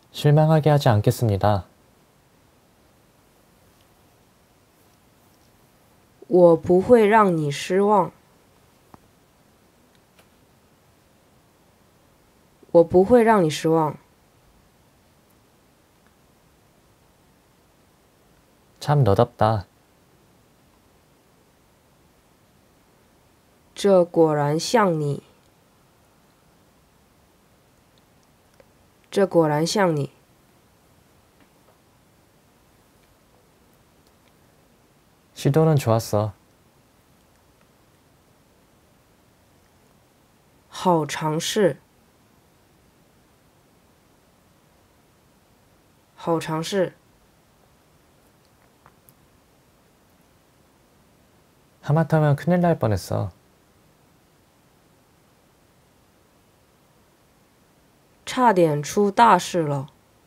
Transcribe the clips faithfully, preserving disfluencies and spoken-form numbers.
실망하게 하지 않겠습니다. 我不会让你失望。我不会让你失望。 참 너답다. 这果然像你。这果然像你。 시도는 좋았어. 好尝试。好尝试。 하마터면 큰일 날 뻔했어. 差点出大事了。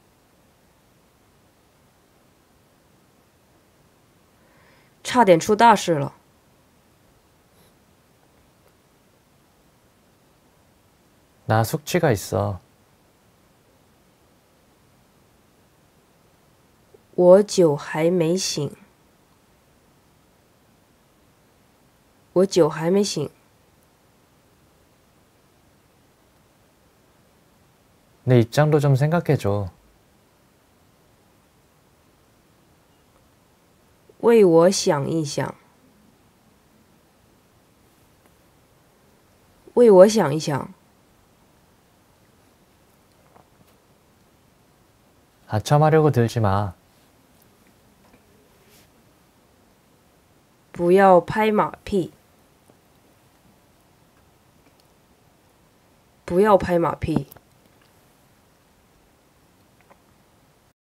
差点出大事了。 나 숙취가 있어. 我酒还没醒。我酒还没醒。 내 입장도 좀 생각해줘. 为我想一想。为我想一想。 아첨하려고 들지 마. 不要拍马屁。不要拍马屁。